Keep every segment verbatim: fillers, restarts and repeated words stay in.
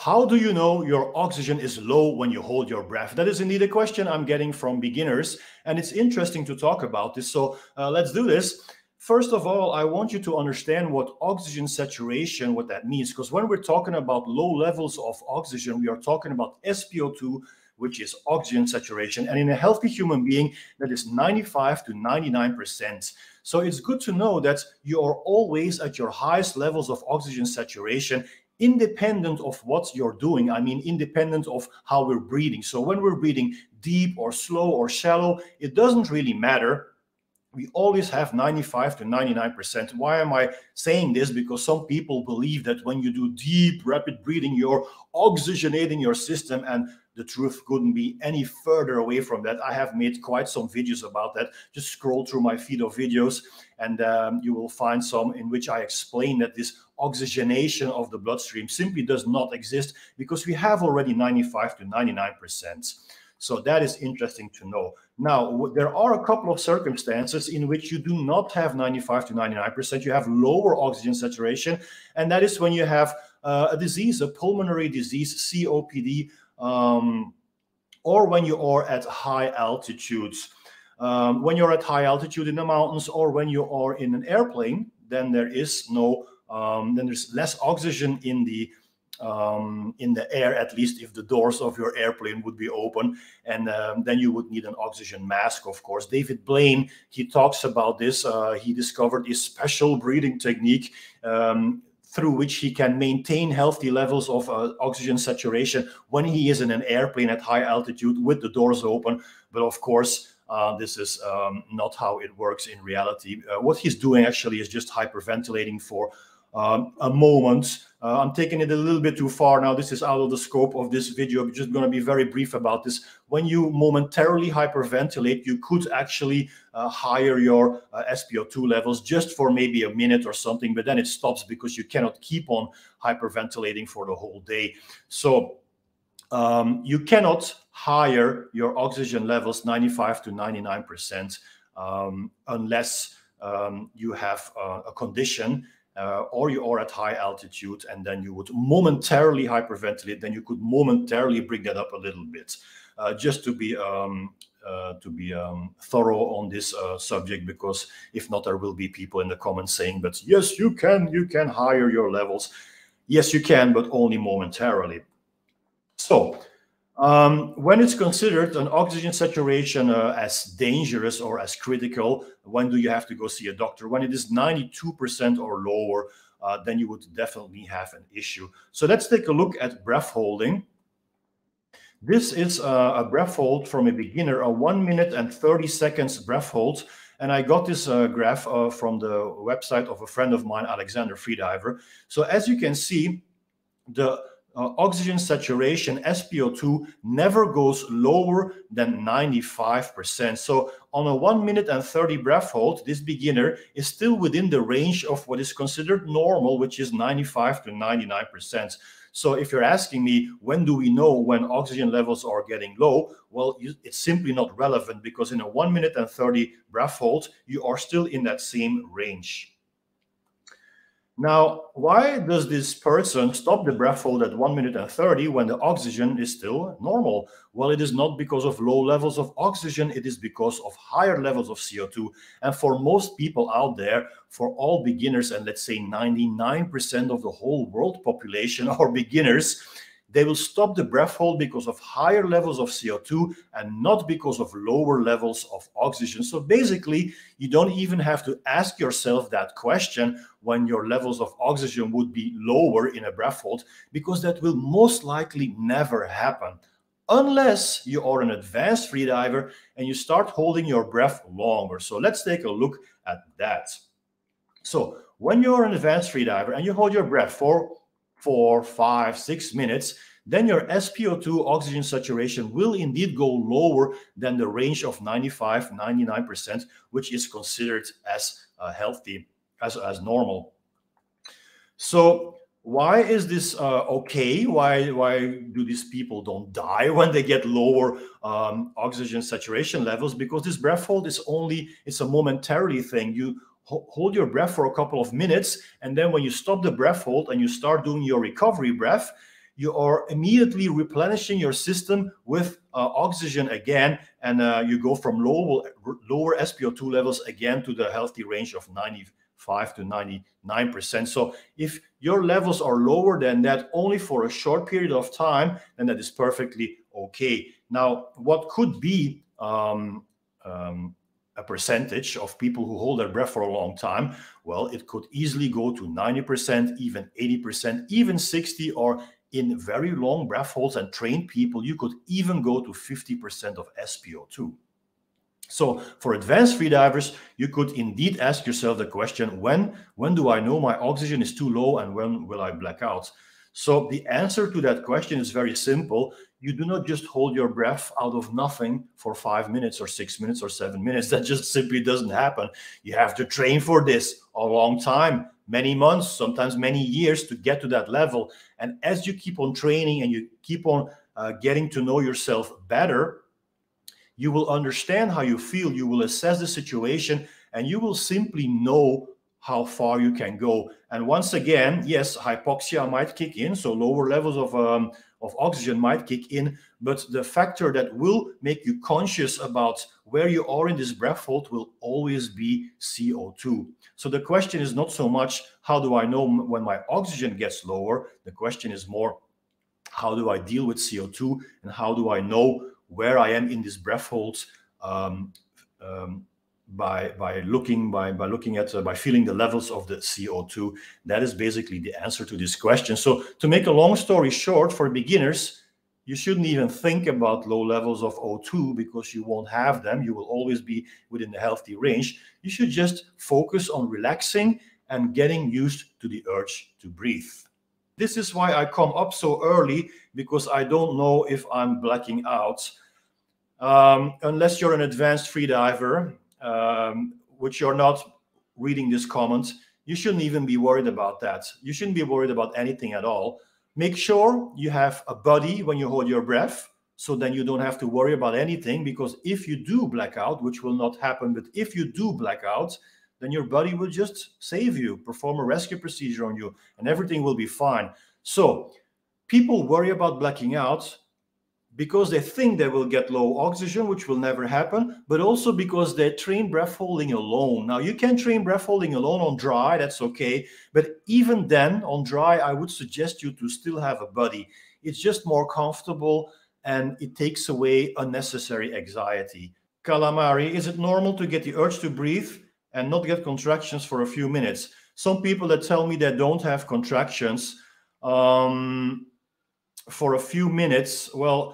How do you know your oxygen is low when you hold your breath? That is indeed a question I'm getting from beginners, and it's interesting to talk about this. So uh, let's do this. First of all, I want you to understand what oxygen saturation, what that means, because when we're talking about low levels of oxygen, we are talking about S p O two, which is oxygen saturation. And in a healthy human being, that is ninety-five to ninety-nine percent. So it's good to know that you are always at your highest levels of oxygen saturation, independent of what you're doing. I mean, independent of how we're breathing. So when we're breathing deep or slow or shallow, it doesn't really matter. We always have ninety-five to ninety-nine percent. Why am I saying this? Because some people believe that when you do deep, rapid breathing, you're oxygenating your system, and the truth couldn't be any further away from that. I have made quite some videos about that. Just scroll through my feed of videos, and um, you will find some in which I explain that this oxygenation of the bloodstream simply does not exist, because we have already ninety-five to ninety-nine percent. So that is interesting to know. Now, there are a couple of circumstances in which you do not have ninety-five to ninety-nine percent. You have lower oxygen saturation, and that is when you have uh, a disease, a pulmonary disease, C O P D, um, or when you are at high altitudes. Um, when you're at high altitude in the mountains, or when you are in an airplane, then there is no, um, then there's less oxygen in the um in the air, at least if the doors of your airplane would be open, and um, then you would need an oxygen mask, of course. David Blaine, he talks about this. Uh, he discovered a special breathing technique um, through which he can maintain healthy levels of uh, oxygen saturation when he is in an airplane at high altitude with the doors open. But of course, Uh, this is um, not how it works in reality. Uh, what he's doing actually is just hyperventilating for um, a moment. Uh, I'm taking it a little bit too far now. This is out of the scope of this video. I'm just going to be very brief about this. When you momentarily hyperventilate, you could actually uh, higher your uh, S p O two levels just for maybe a minute or something, but then it stops because you cannot keep on hyperventilating for the whole day. So Um, you cannot higher your oxygen levels ninety-five to ninety-nine percent um, unless um, you have uh, a condition uh, or you are at high altitude, and then you would momentarily hyperventilate. Then you could momentarily bring that up a little bit, uh, just to be um, uh, to be um, thorough on this uh, subject, because if not, there will be people in the comments saying, "But yes, you can, you can higher your levels." Yes, you can, but only momentarily. So, um, when it's considered an oxygen saturation uh, as dangerous or as critical, when do you have to go see a doctor? When it is ninety-two percent or lower, uh, then you would definitely have an issue. So let's take a look at breath holding. This is uh, a breath hold from a beginner, a one minute and thirty seconds breath hold. And I got this uh, graph uh, from the website of a friend of mine, Alexander Freediver. So as you can see, the Uh, oxygen saturation, S p O two, never goes lower than ninety-five percent. So on a one minute and thirty breath hold, this beginner is still within the range of what is considered normal, which is ninety-five to ninety-nine percent. So if you're asking me, when do we know when oxygen levels are getting low? Well, you, it's simply not relevant, because in a one minute and thirty breath hold, you are still in that same range. Now, why does this person stop the breath hold at one minute and thirty when the oxygen is still normal? Well, it is not because of low levels of oxygen. It is because of higher levels of C O two. And for most people out there, for all beginners, and let's say ninety-nine percent of the whole world population are beginners, they will stop the breath hold because of higher levels of C O two and not because of lower levels of oxygen. So basically, you don't even have to ask yourself that question when your levels of oxygen would be lower in a breath hold, because that will most likely never happen unless you are an advanced freediver and you start holding your breath longer. So let's take a look at that. So when you're an advanced freediver and you hold your breath for four, five, six minutes, then your S p O two oxygen saturation will indeed go lower than the range of ninety-five, ninety-nine percent, which is considered as uh, healthy, as, as normal. So why is this uh, okay? Why, why do these people don't die when they get lower um, oxygen saturation levels? Because this breath hold is only, it's a momentarily thing. You hold your breath for a couple of minutes, and then when you stop the breath hold and you start doing your recovery breath, you are immediately replenishing your system with uh, oxygen again, and uh, you go from low, lower S p O two levels again to the healthy range of ninety-five to ninety-nine percent. So if your levels are lower than that only for a short period of time, then that is perfectly okay. Now, what could be um, um, a percentage of people who hold their breath for a long time? Well, it could easily go to ninety percent, even eighty percent, even sixty, or in very long breath holds and trained people, you could even go to fifty percent of S p O two. So for advanced freedivers, you could indeed ask yourself the question, when, when do I know my oxygen is too low and when will I black out? So the answer to that question is very simple. You do not just hold your breath out of nothing for five minutes or six minutes or seven minutes. That just simply doesn't happen. You have to train for this a long time, many months, sometimes many years to get to that level. And as you keep on training and you keep on uh, getting to know yourself better, you will understand how you feel, you will assess the situation, and you will simply know how far you can go. And once again, yes, hypoxia might kick in, so lower levels of, um, of oxygen might kick in, but the factor that will make you conscious about where you are in this breath hold will always be C O two. So the question is not so much, how do I know when my oxygen gets lower? The question is more, how do I deal with C O two, and how do I know where I am in this breath holds um, um, by by looking by by looking at uh, by feeling the levels of the C O two. That is basically the answer to this question. So to make a long story short, for beginners, you shouldn't even think about low levels of O two because you won't have them. You will always be within the healthy range. You should just focus on relaxing and getting used to the urge to breathe. This is why I come up so early, because I don't know if I'm blacking out. Um, unless you're an advanced freediver, um, which you're not reading this comment, you shouldn't even be worried about that. You shouldn't be worried about anything at all. Make sure you have a buddy when you hold your breath, so then you don't have to worry about anything, because if you do black out, which will not happen, but if you do black out, then your buddy will just save you, perform a rescue procedure on you, and everything will be fine. So people worry about blacking out because they think they will get low oxygen, which will never happen, but also because they train breath holding alone. Now, you can train breath holding alone on dry, that's okay. But even then, on dry, I would suggest you to still have a buddy. It's just more comfortable and it takes away unnecessary anxiety. Calamari, is it normal to get the urge to breathe and not get contractions for a few minutes? Some people that tell me they don't have contractions um, for a few minutes, well,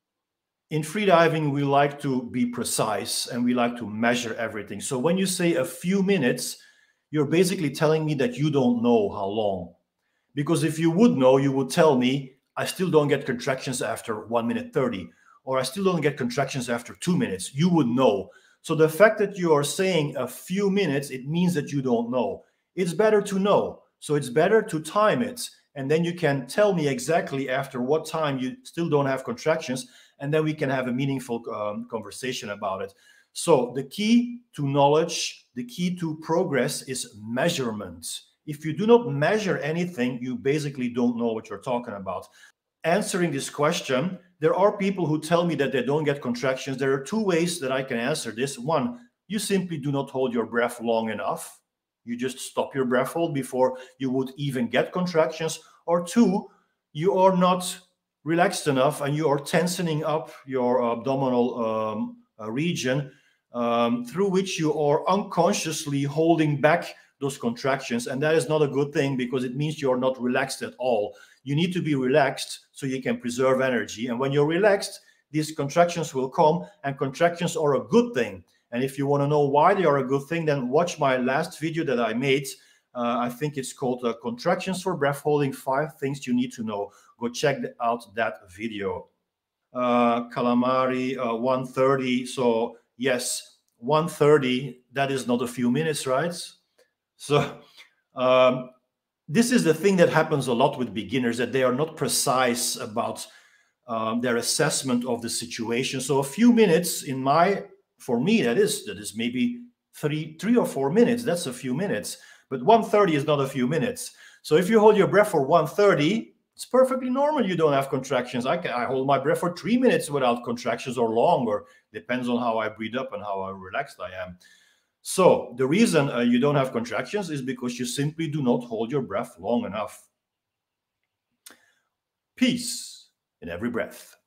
in freediving, we like to be precise and we like to measure everything. So when you say a few minutes, you're basically telling me that you don't know how long. Because if you would know, you would tell me, I still don't get contractions after one minute thirty, or I still don't get contractions after two minutes. You would know. So the fact that you are saying a few minutes, it means that you don't know. It's better to know. So it's better to time it. And then you can tell me exactly after what time you still don't have contractions. And then we can have a meaningful um, conversation about it. So the key to knowledge, the key to progress is measurement. If you do not measure anything, you basically don't know what you're talking about. Answering this question, there are people who tell me that they don't get contractions. There are two ways that I can answer this. One, you simply do not hold your breath long enough. You just stop your breath hold before you would even get contractions. Or two, you are not relaxed enough and you are tensing up your abdominal um, uh, region um, through which you are unconsciously holding back those contractions. And that is not a good thing, because it means you're not relaxed at all. You need to be relaxed so you can preserve energy. And when you're relaxed, these contractions will come, and contractions are a good thing. And if you want to know why they are a good thing, then watch my last video that I made. Uh, I think it's called uh, Contractions for Breath Holding, Five Things You Need to Know. Go check out that video. Uh, calamari, uh, one thirty. So yes, one thirty, that is not a few minutes, right? So um, this is the thing that happens a lot with beginners, that they are not precise about um, their assessment of the situation. So a few minutes in my, for me, that is, that is maybe three, three or four minutes. That's a few minutes. But one thirty is not a few minutes. So if you hold your breath for one thirty, It's perfectly normal you don't have contractions. I can I hold my breath for three minutes without contractions or longer. Depends on how I breathe up and how relaxed I am. So the reason uh, you don't have contractions is because you simply do not hold your breath long enough. Peace in every breath.